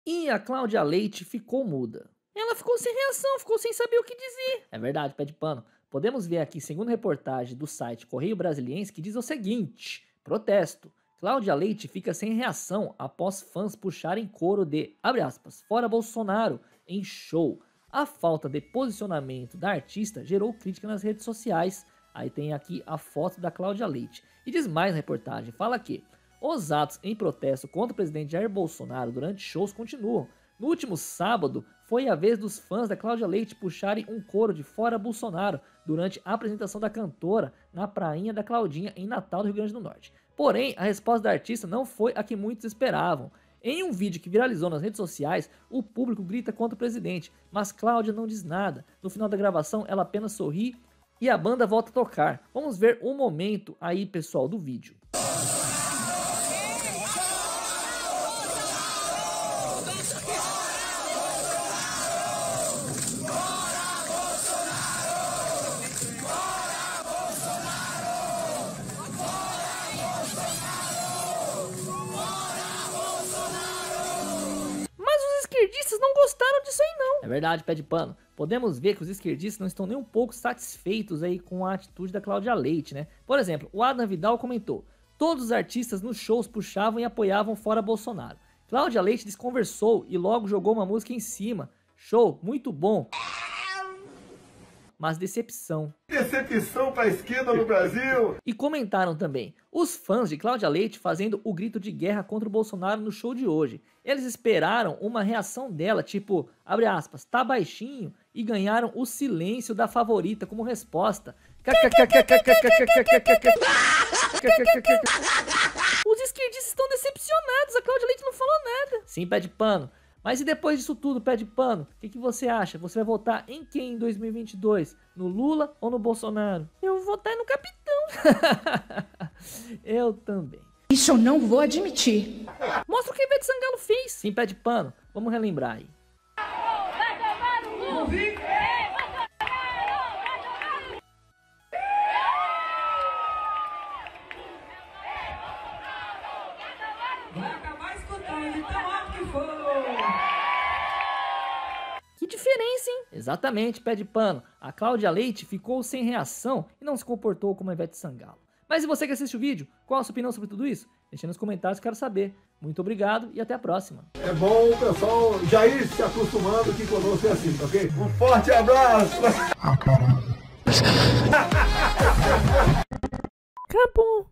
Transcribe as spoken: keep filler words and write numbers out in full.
E a Cláudia Leite ficou muda. Ela ficou sem reação, ficou sem saber o que dizer. É verdade, pé de pano. Podemos ver aqui, segundo reportagem do site Correio Brasiliense, que diz o seguinte: protesto. Cláudia Leite fica sem reação após fãs puxarem coro de, abre aspas, fora Bolsonaro, em show. A falta de posicionamento da artista gerou crítica nas redes sociais. Aí tem aqui a foto da Cláudia Leite. E diz mais na reportagem, fala que os atos em protesto contra o presidente Jair Bolsonaro durante shows continuam. No último sábado, foi a vez dos fãs da Cláudia Leite puxarem um coro de fora Bolsonaro durante a apresentação da cantora na Prainha da Claudinha, em Natal, do Rio Grande do Norte. Porém, a resposta da artista não foi a que muitos esperavam. Em um vídeo que viralizou nas redes sociais, o público grita contra o presidente, mas Cláudia não diz nada. No final da gravação, ela apenas sorri e a banda volta a tocar. Vamos ver um momento aí, pessoal, do vídeo. Esquerdistas não gostaram disso aí não. É verdade, pé de pano. Podemos ver que os esquerdistas não estão nem um pouco satisfeitos aí com a atitude da Cláudia Leite, né? Por exemplo, o Adam Vidal comentou: todos os artistas nos shows puxavam e apoiavam fora Bolsonaro. Cláudia Leite desconversou e logo jogou uma música em cima. Show, muito bom. Mas decepção. Decepção pra esquerda no Brasil. E comentaram também: os fãs de Cláudia Leite fazendo o grito de guerra contra o Bolsonaro no show de hoje. Eles esperaram uma reação dela, tipo, abre aspas, tá baixinho, e ganharam o silêncio da favorita como resposta. Os esquerdistas estão decepcionados, a Cláudia Leite não falou nada. Sim, pé de pano. Mas e depois disso tudo, pé de pano, o que, que você acha? Você vai votar em quem em dois mil e vinte e dois? No Lula ou no Bolsonaro? Eu vou votar no capitão. Eu também. Isso eu não vou admitir. Mostra o que Ivete Sangalo fez. Sim, pé de pano. Vamos relembrar aí. Vai acabar escutando, então alto que for. Que diferença, hein? Exatamente, pé de pano. A Cláudia Leite ficou sem reação e não se comportou como a Ivete Sangalo. Mas e você que assiste o vídeo, qual a sua opinião sobre tudo isso? Deixa nos comentários, quero saber. Muito obrigado e até a próxima. É bom o pessoal já ir se acostumando que conosco é assim, tá ok? Um forte abraço! Acabou.